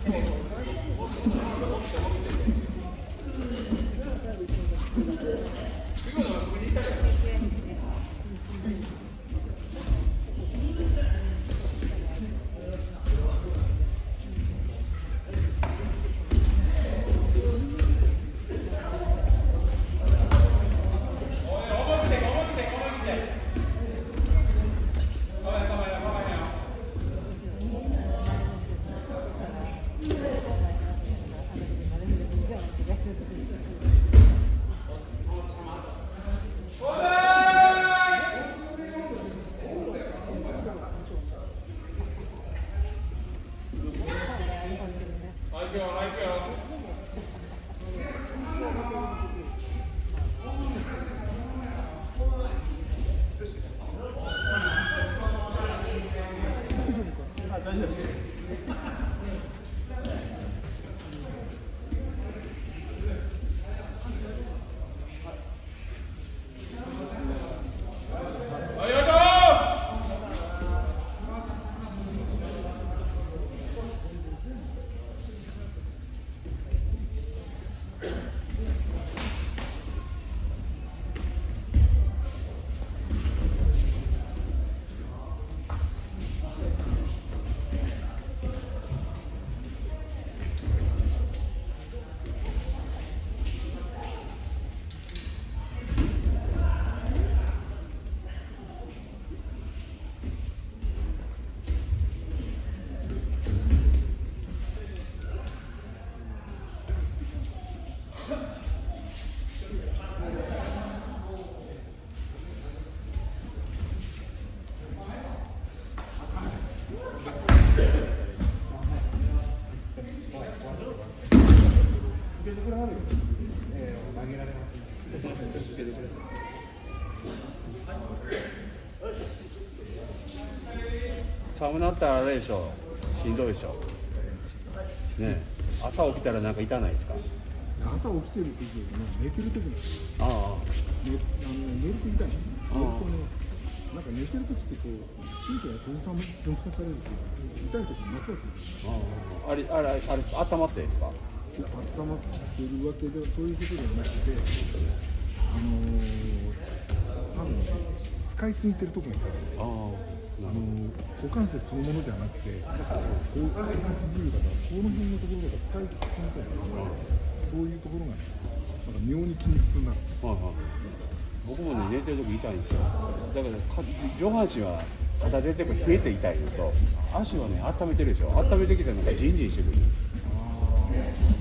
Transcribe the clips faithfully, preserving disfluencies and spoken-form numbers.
寒なったらあれでしょ、しんどいでしょ。ね、朝起きたらなんか痛ないですか。 朝起きてる時よりも寝てる時に、 ああ、 寝、あの寝ると痛いんですよ。寝るとね、なんか寝てる時ってこう神経が研ぎ澄まされるっていう痛い時にますます痛い。 ああ、あれあれあれ温まってですか。 温まってるわけではそういうことではなくて、あのー、多分使いすぎてる時にある。あの股関節そのものじゃなくて、こういう不自由だからこの辺のところとか使い込みたいんですよ。そういうところがね、なんか妙に筋肉痛になるんです。はいはい、 僕もね寝てる時痛いんですよ。だから上半身は肩出てこ冷えて痛いのと、足はね温めてるでしょ。温めてきたらなんかジンジンしてくる。ああ。いや、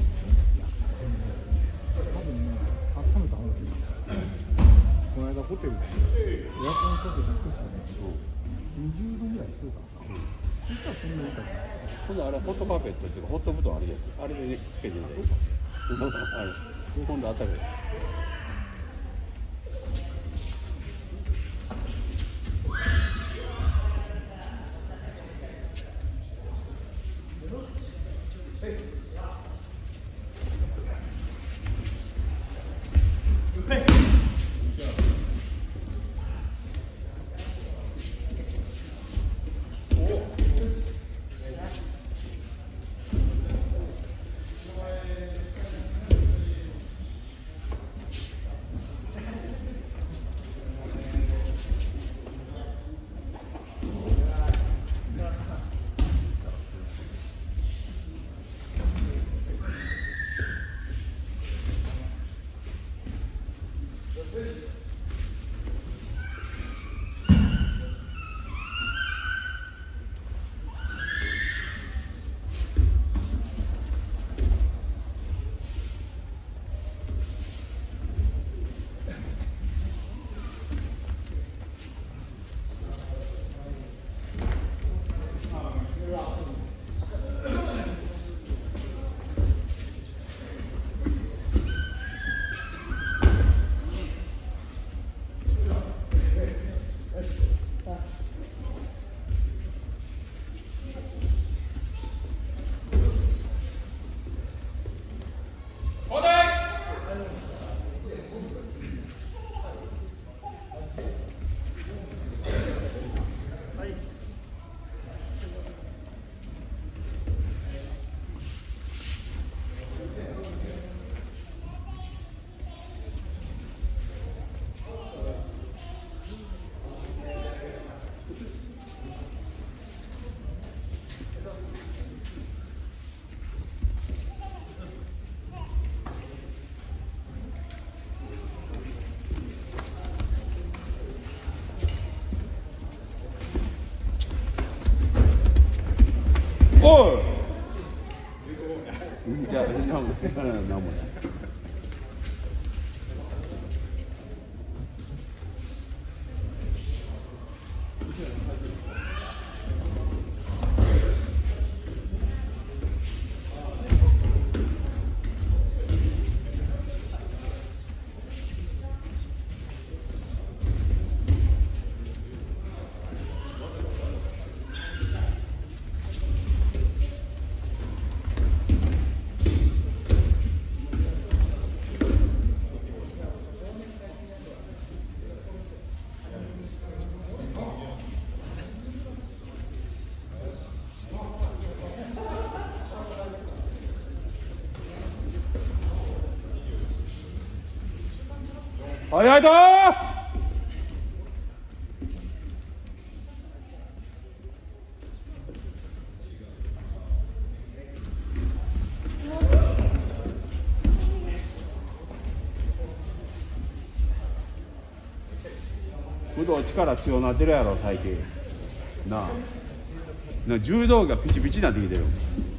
多分ね温めた方がいい。この間ホテルでエアコンかけて少しね。にじゅうどぐらいしてたかな。そしたらそんなに痛くないです。 今度あれホットカーペットっていうかホット布団あるやつ、あれで、ね、つけてるんで。あれ今度あったけど。 いや、なんもなんもない。早いぞー。武道力強なってるやろ最近なあ。な柔道がピチピチになってきてる。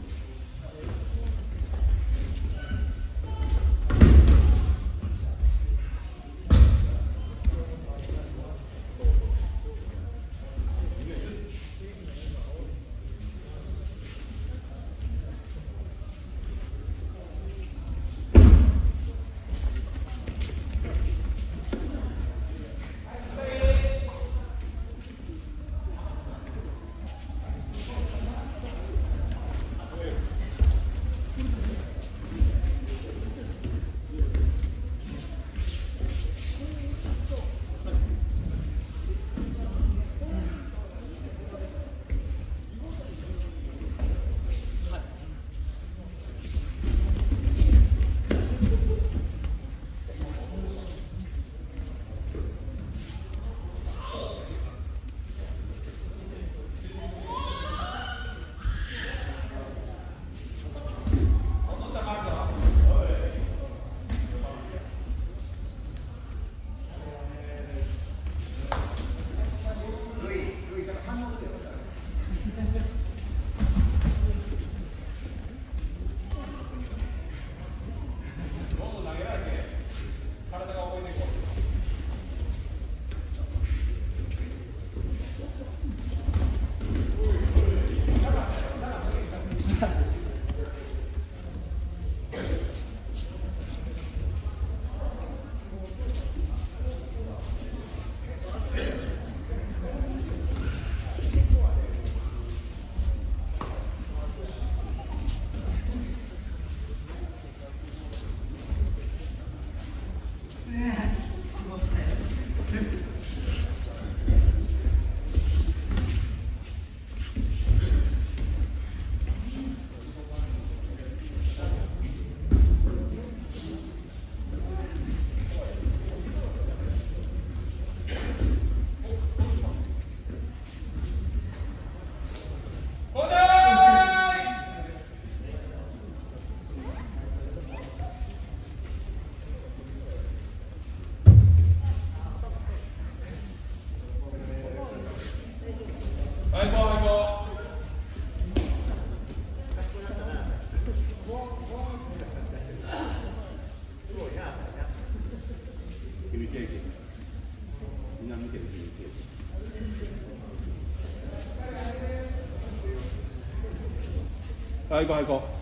はい行こう行こう。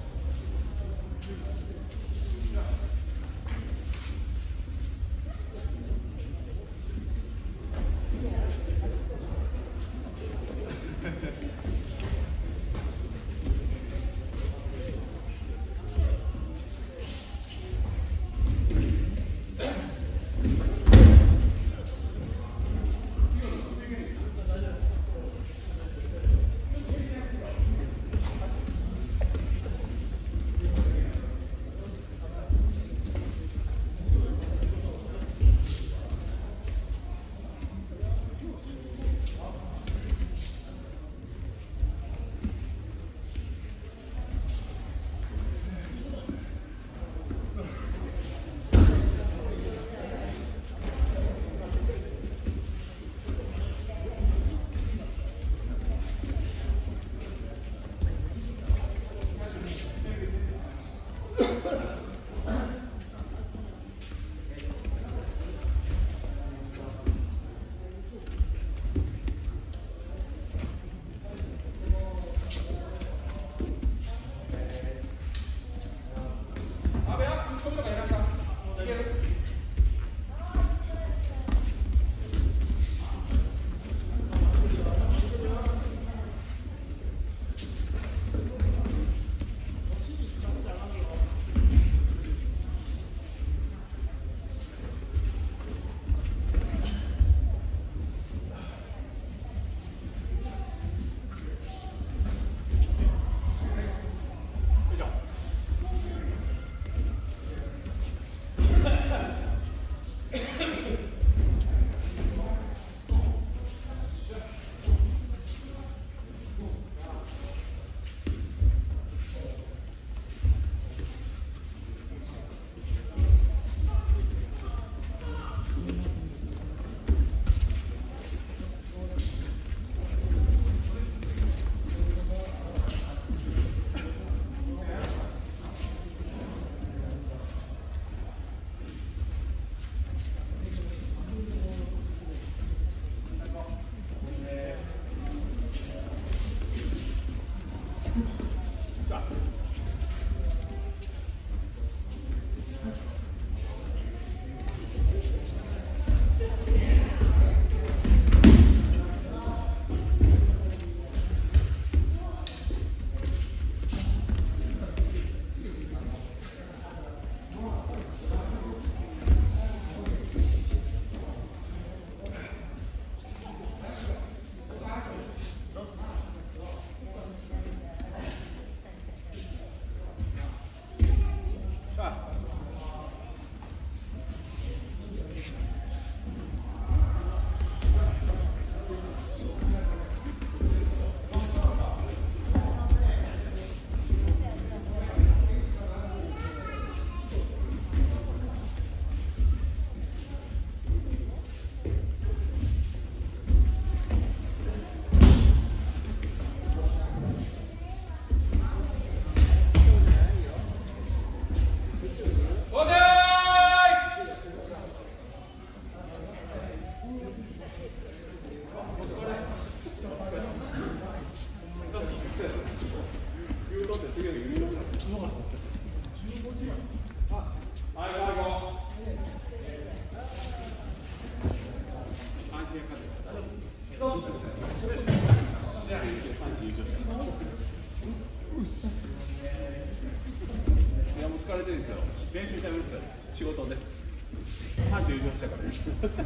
疲れてるんですよ。練習してるんですよ。仕事で。阪神優勝したからね。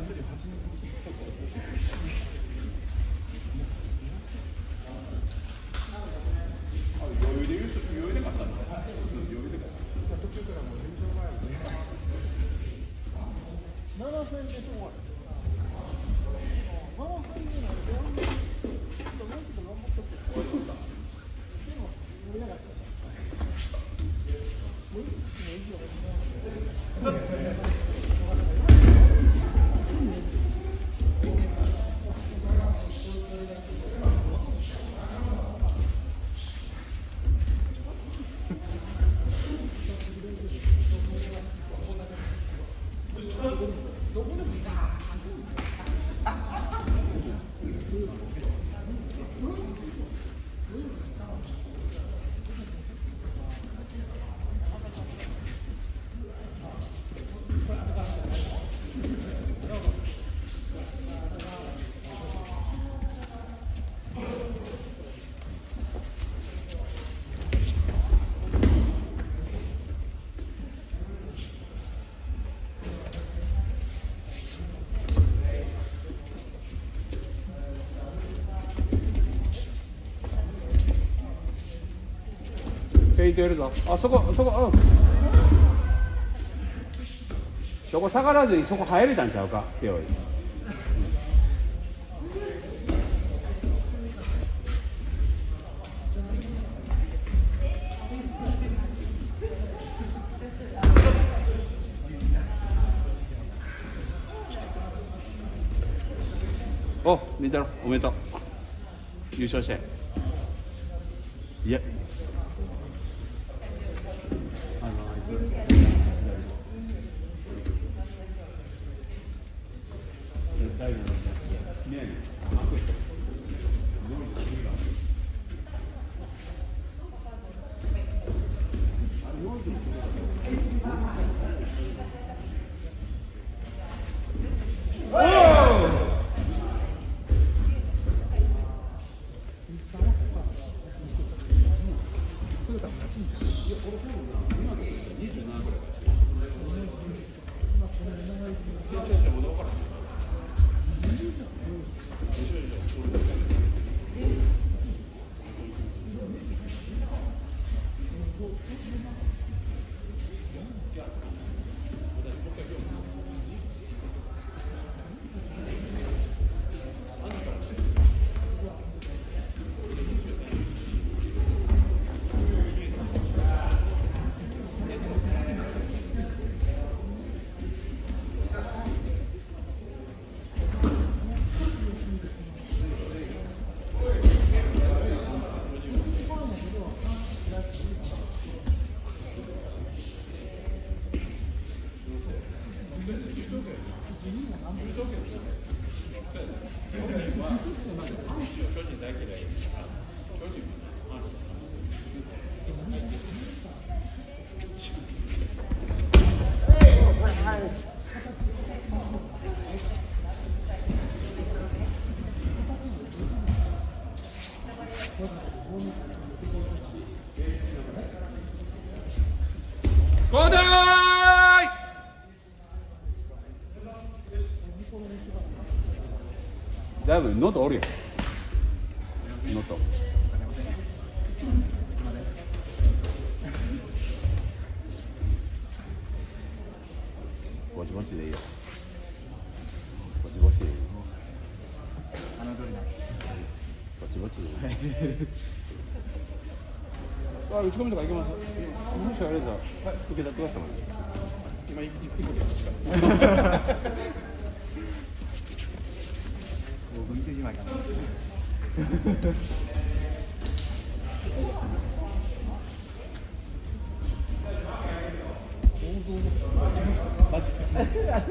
余裕で優勝、余裕で勝ったんだ。余裕で勝った。途中からもう優勝前ですね。なな戦でそうは。なな戦でなんであんまりちょっともうちょっと頑張って終わりました。でも見なかった。もういいよ。フェイントやるぞ。あ、そこ、そこ、うん。そこ下がらずにそこ入れたんちゃうか、セオリー。お、りんたろう、おめでとう。優勝して。いや。あの、あいつ。大丈夫。ねえ。交代。だいぶノートおるよ。ノート。ぼちぼちでいいよ。ぼちぼちでいいよ。ぼちぼちでいい。あ、打ち込みとかいけます。もしあれだ、はい、受け取ってください。今一個でやりました。僕見てしまいかな。マジっすか。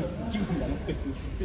気分が乗ってる。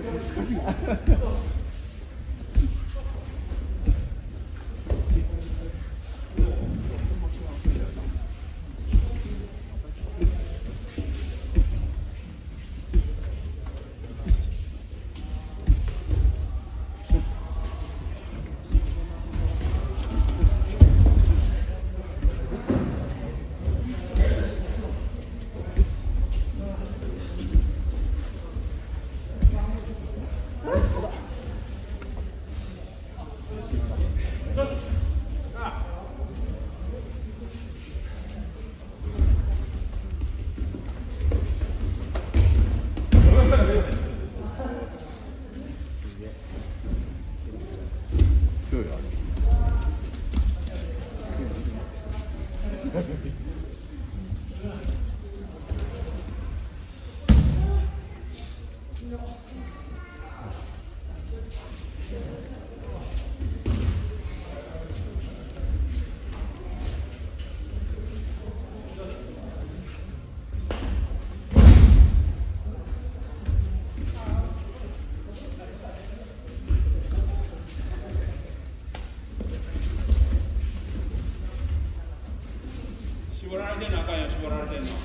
絞られてんのあかんよ、絞られてんの。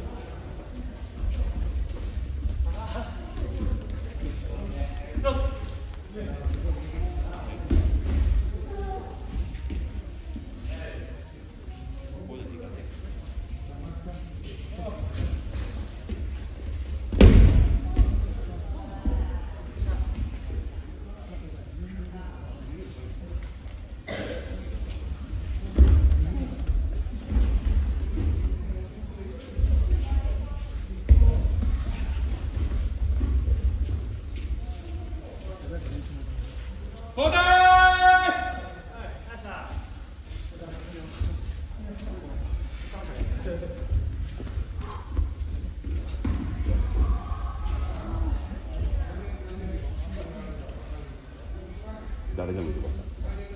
交代。誰でも見てください。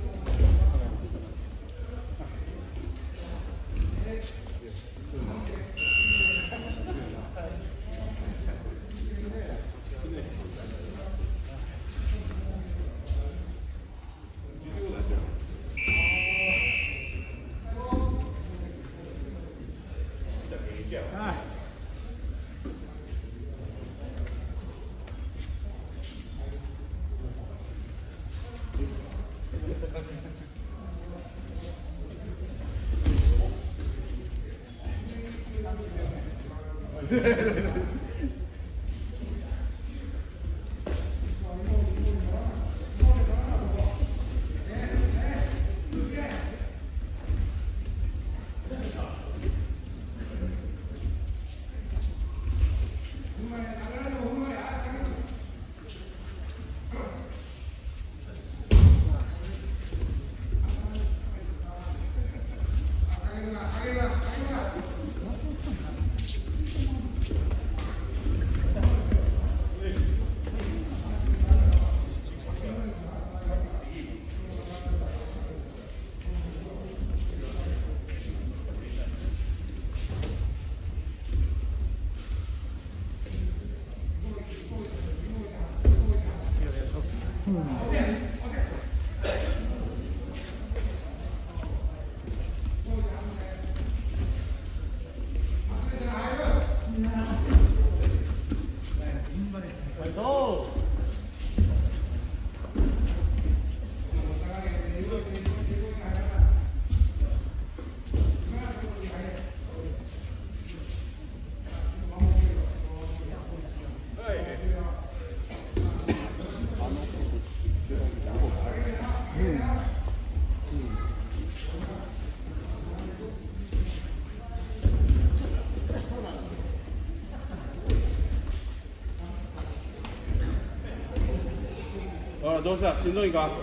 あら、どうした？しんどいか？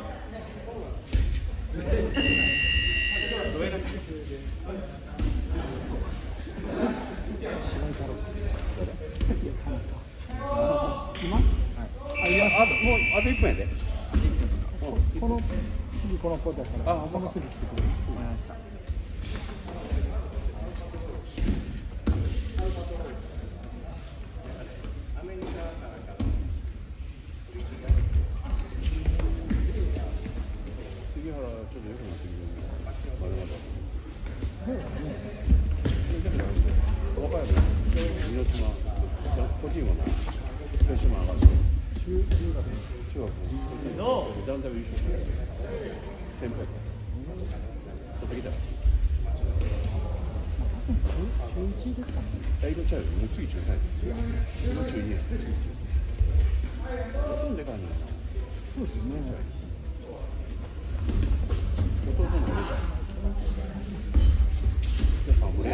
今？ あ、いや、あともうあといっぷんやで。 この次この子だから、 あ、 その次来てくれる。わかりました。アメリカから中学の団体優勝した先輩取ってきたらしい。中いちですかね。大学ちゃうよ。もう次中さん。今中にや。ほとんどでかいんだよな。 そうですよね。 弟の俺だ。じゃあさんぶれ。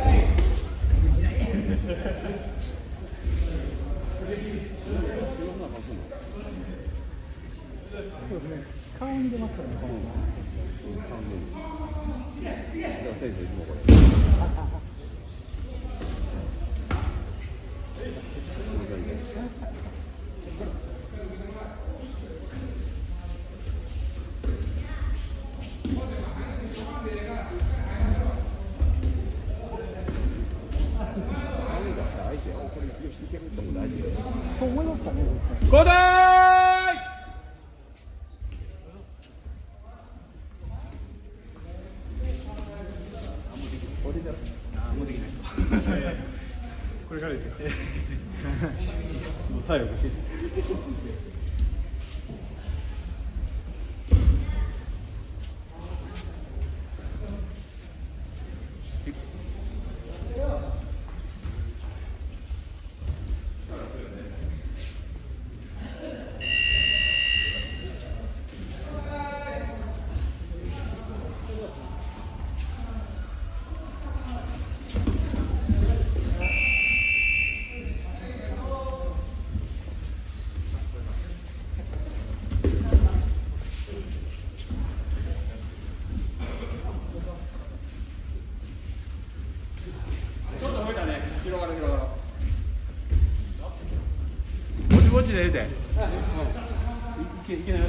そうですね。顔に出ますからね。この顔に。じゃあ先生いつもこれ。 そう思いますかね。 交代。もうできないです。 これからですよ。 もう体力して。ぼちで出て。いけいけない。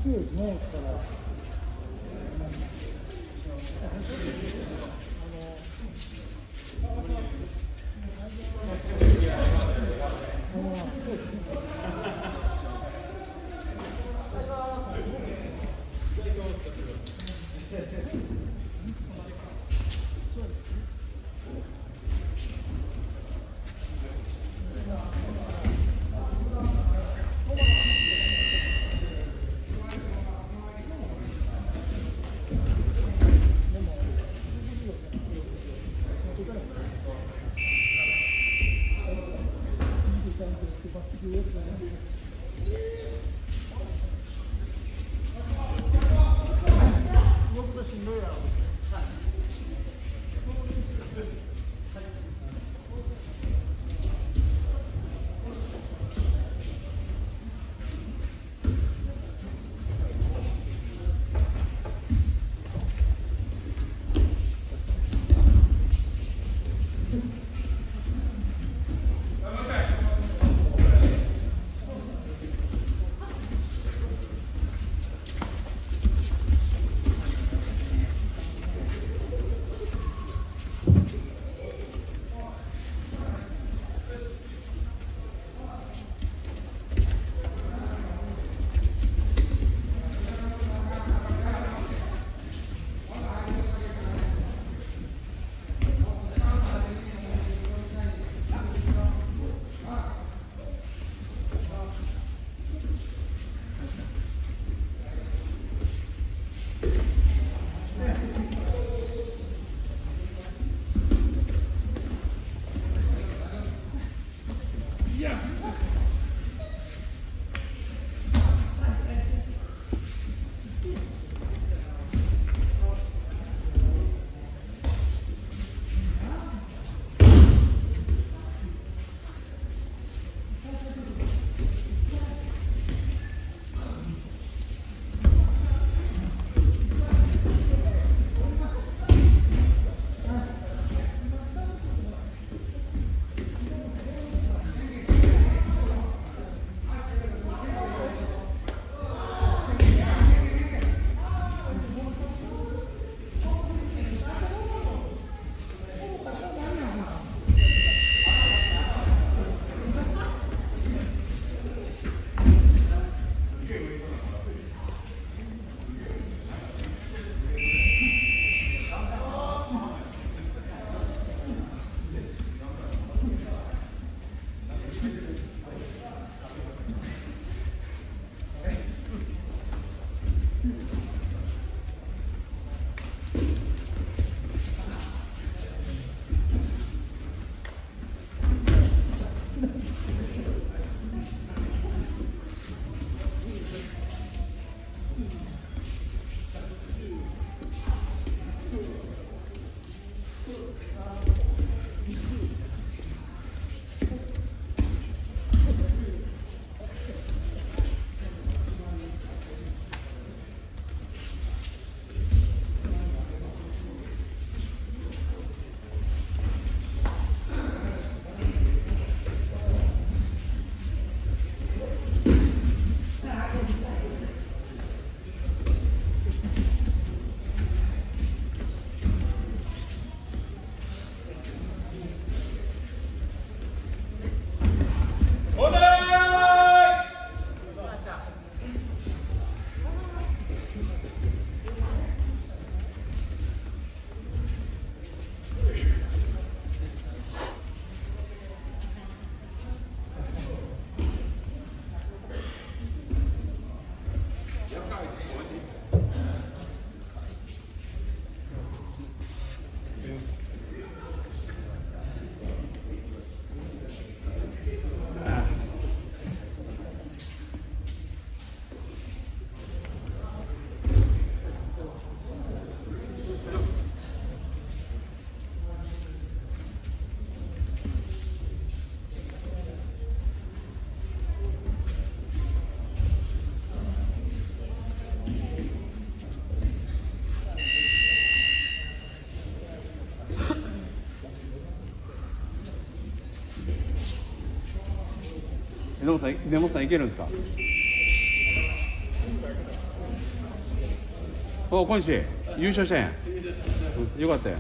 強いですね。から。 根本さん、根本さんいけるんですか？ お小西優勝したんや、うん、よかったよ。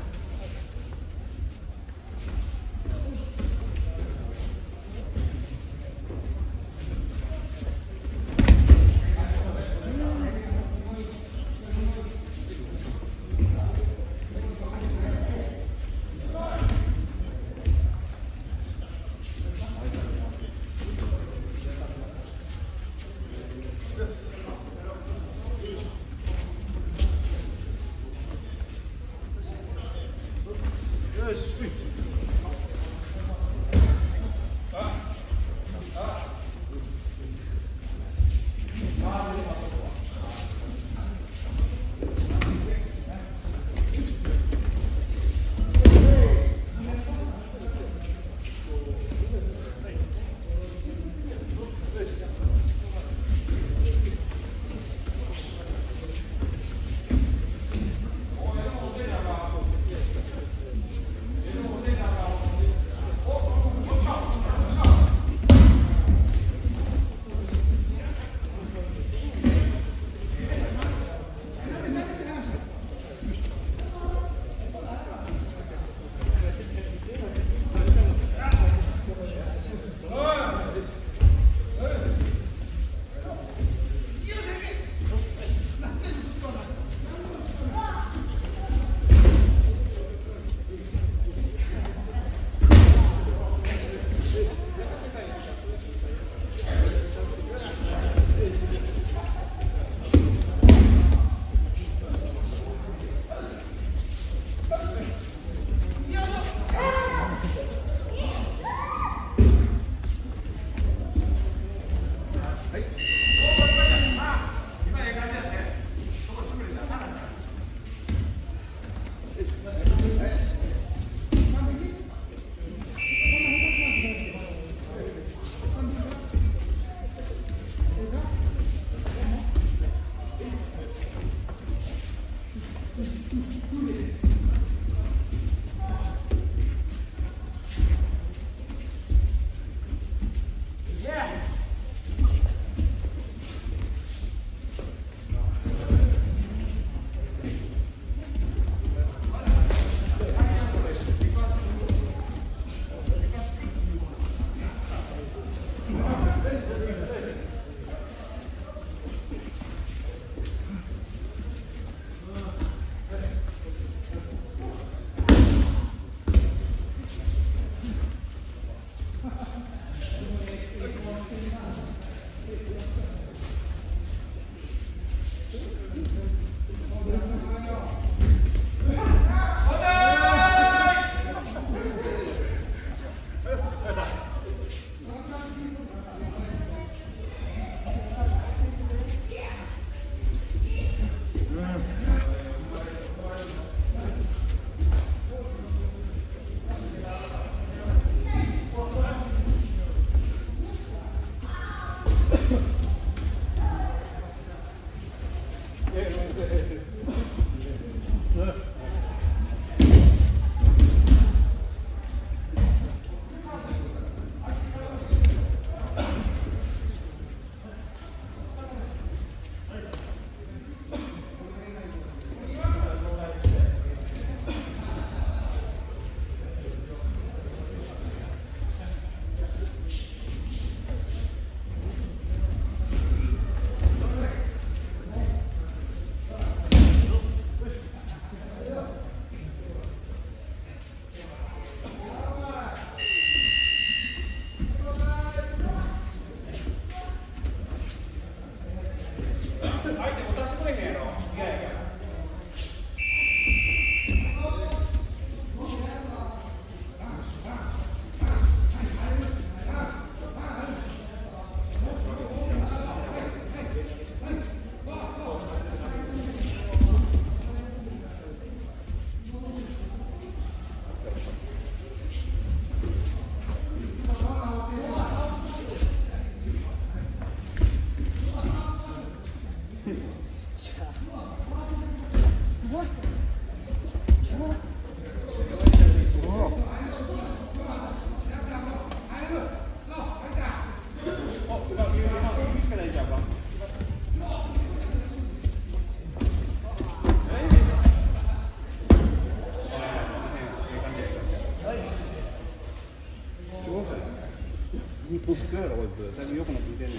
どうやろこいつ、最近よくなってきてんねん。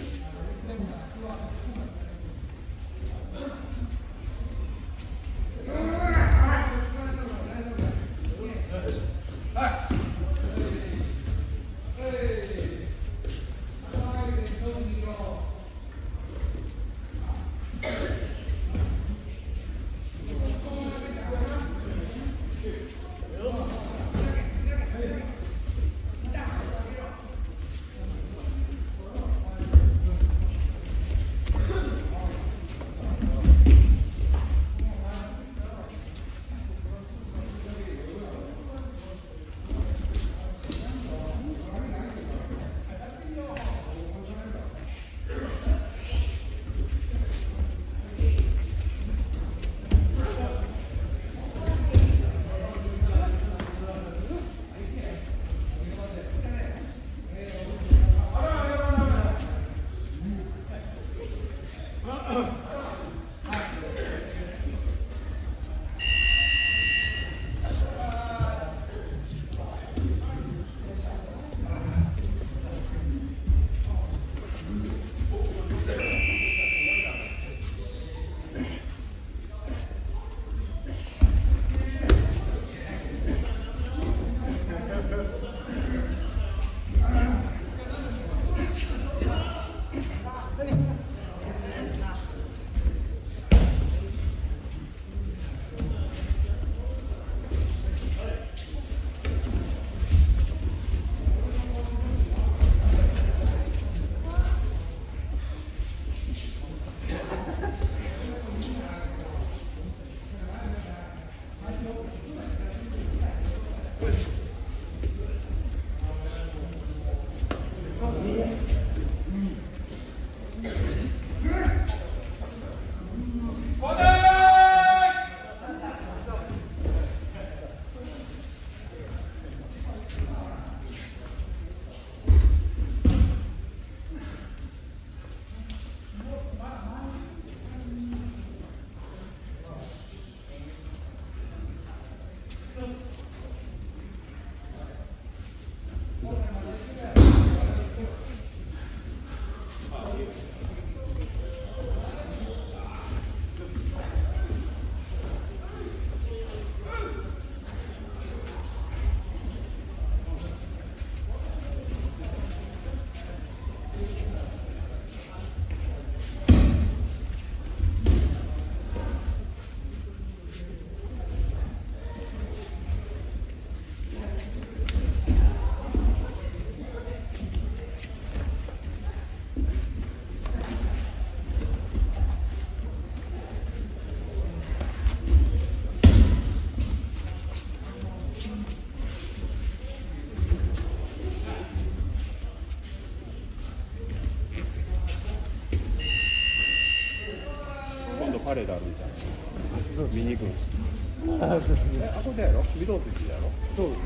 パレードあるみたいな。見に行くんです。あ、そうですね。あそこでやろ？御堂筋やろ？そうです。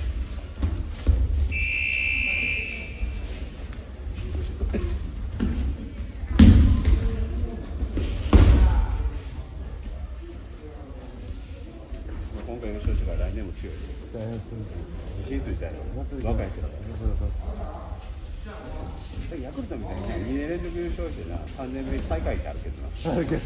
今回優勝したから来年も強い。自信ついたやろ。若いけど。ヤクルトみたいになにねん連続優勝してなさんねんめに最下位ってあるけどな。あるけど。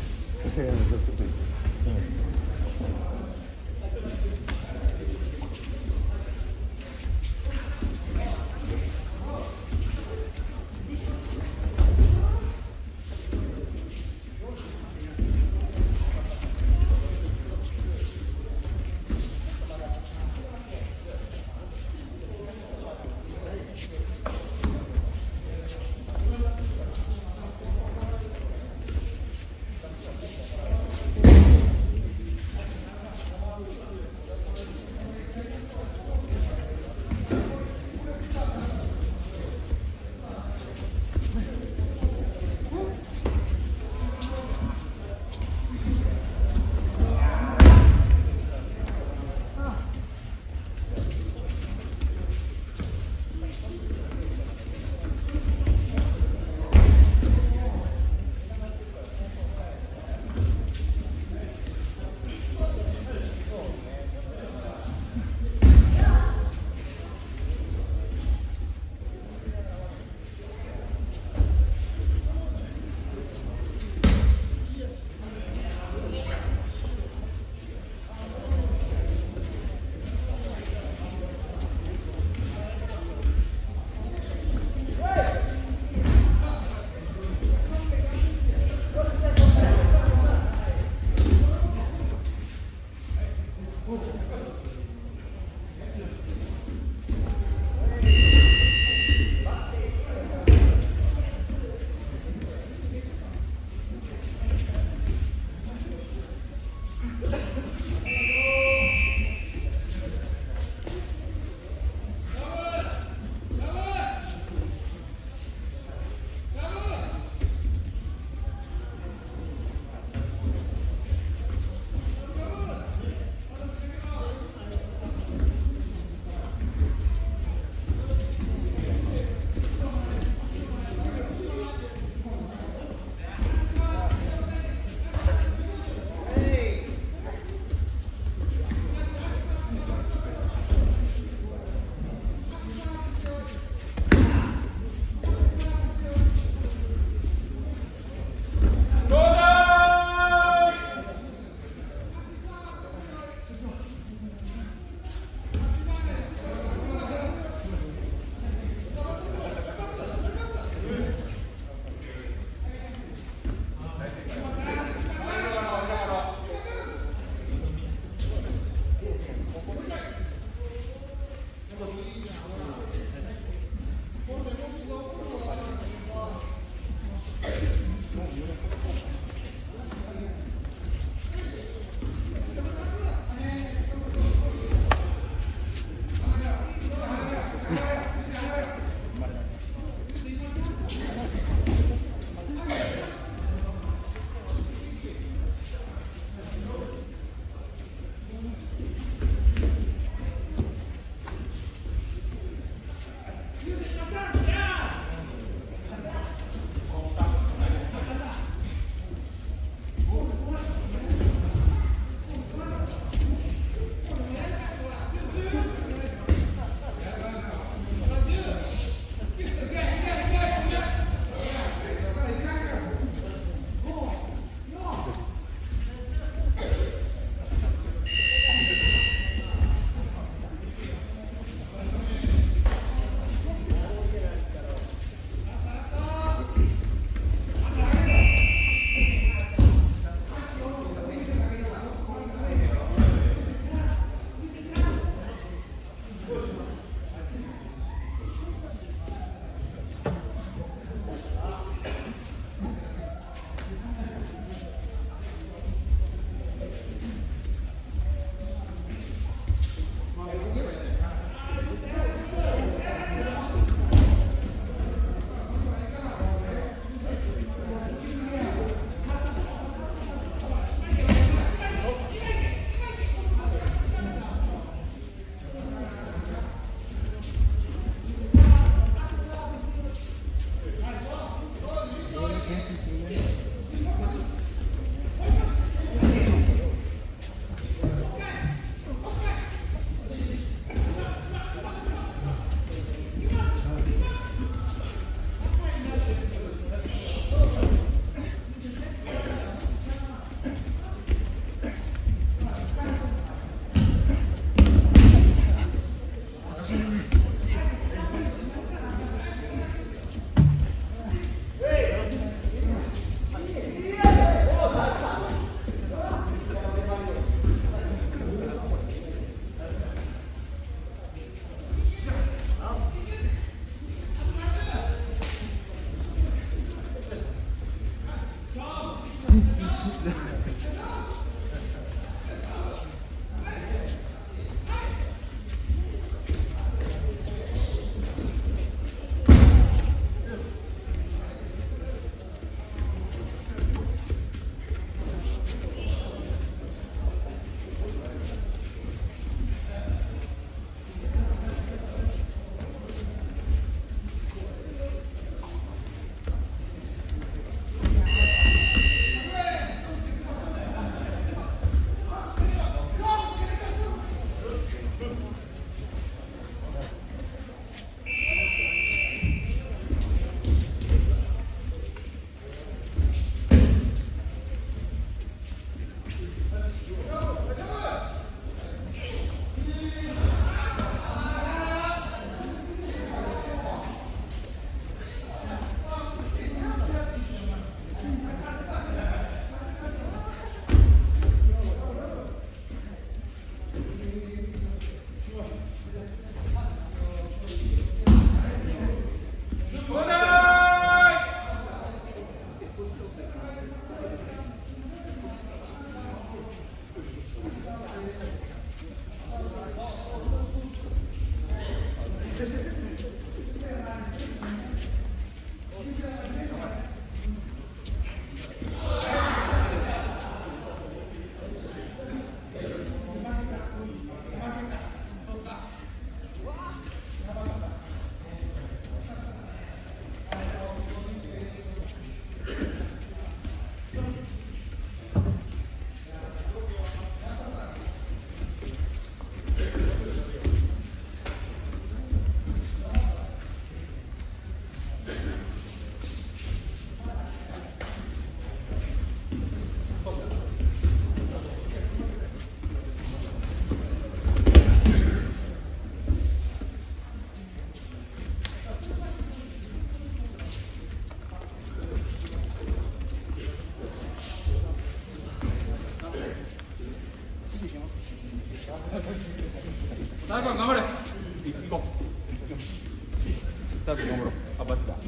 こ行こう。多分頑張ろう。あ、バッチだ。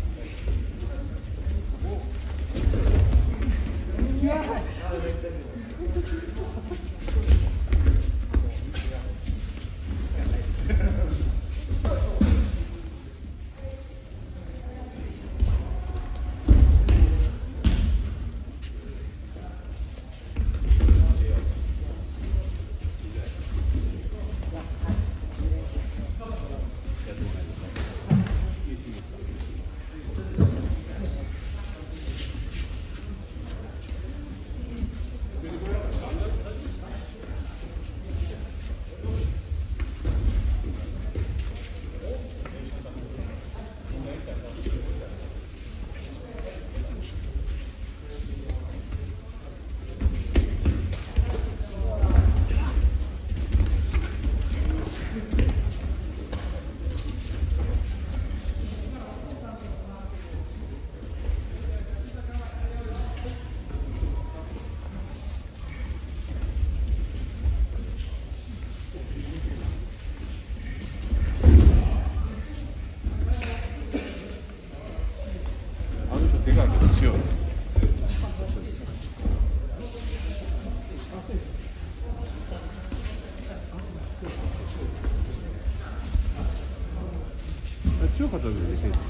でかいけど強い。強かったら見せる。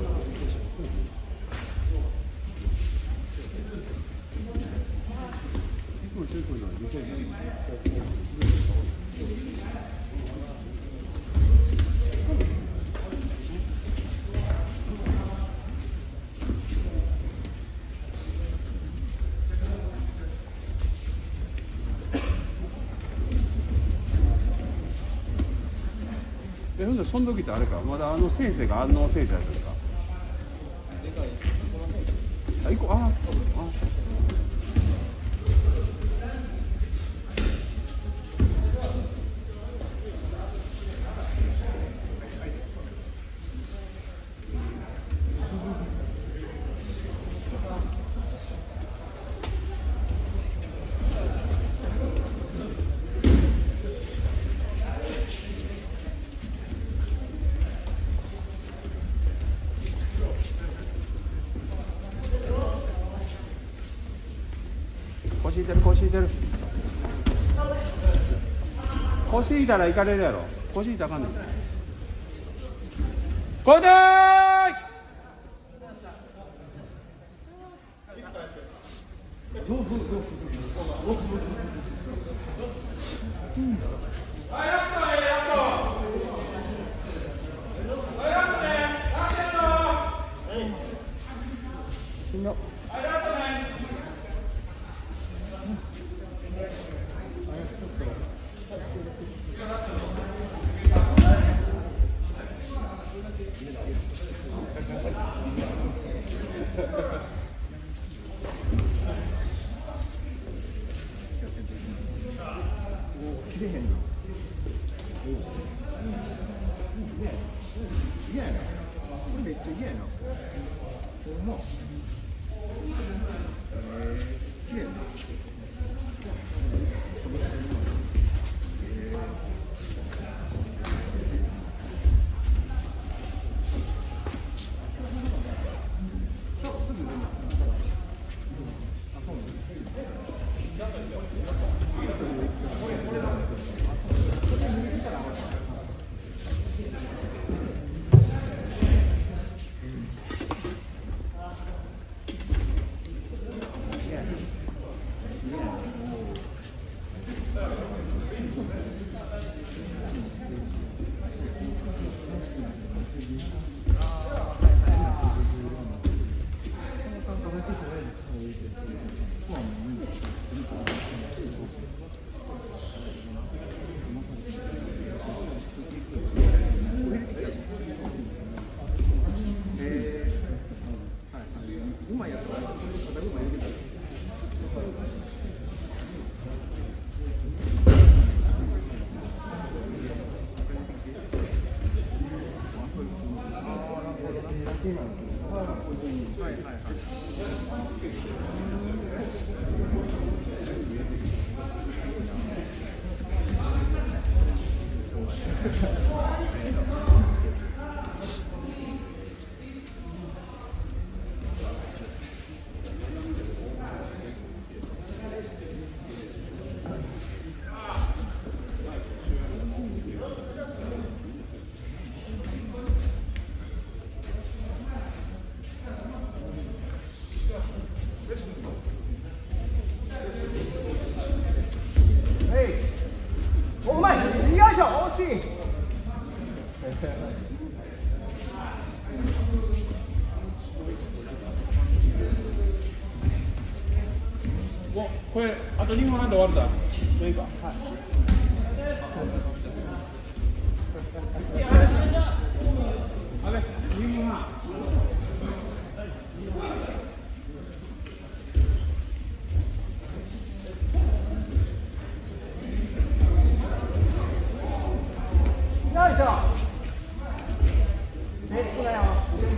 え、ほんでその時ってあれか、まだあの先生が安納先生だったんですか。あ、行こう、あ、あ。腰痛いてる腰痛いてる腰痛いたら行かれるやろ。腰痛いたらあかんねん。こいでー切れへんの。嫌やな。これめっちゃ嫌やな。ほんま。えー、綺麗な。はいはいはい。 お、これあとにふんはんで終わるだ。いいか。はい。あれ、にふんはん。 よいしょ。めっちゃよ。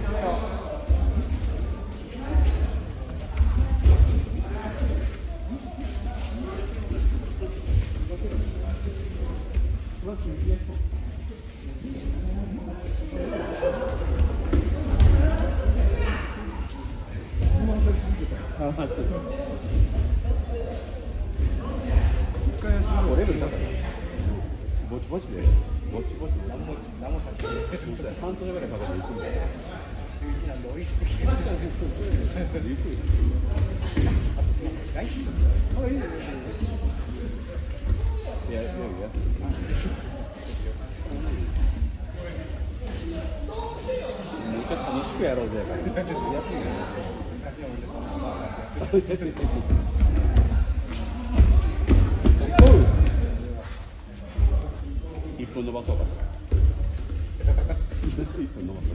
折れるんだから。ぼちぼちで、ぼちぼち。何も、何もさせて。半年ぐらいかけて行くんだよ。週一なんで美味しく聞けます。ゆっくり。あとすみません。外出。あ、いいですね。いや、いや、いや。めっちゃ楽しくやろうぜ。やってみよ一分伸ばそうか。一分伸ばそう。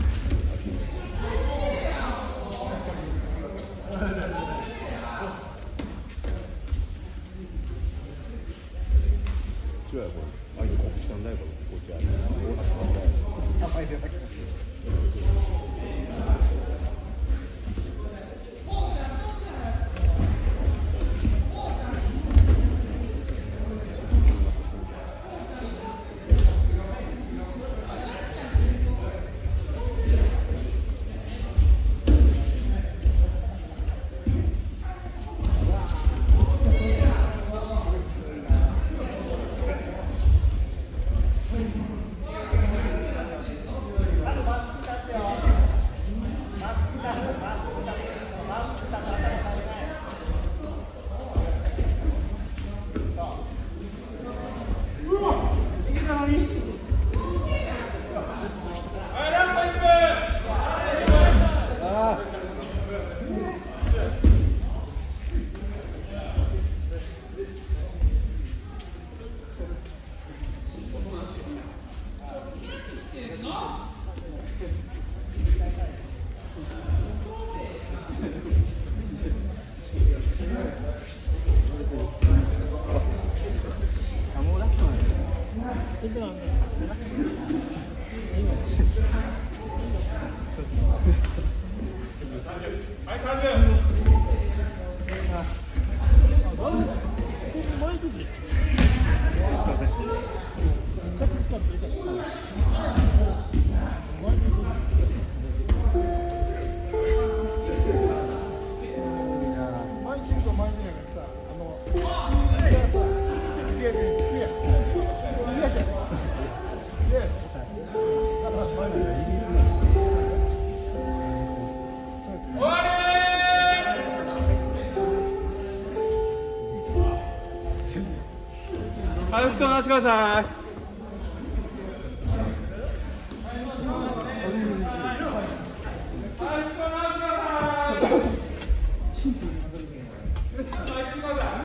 違うよこれ。あ、今国士舘大学のこっちある。大阪大学。あ、はい、出てきました。 はい、お待ちください。